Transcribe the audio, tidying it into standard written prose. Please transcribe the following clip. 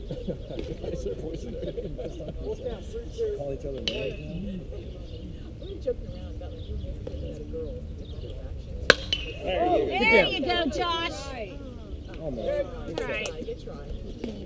Call each other names. We were joking around about like we never had a girl. There you go, Josh. Almost. Good try.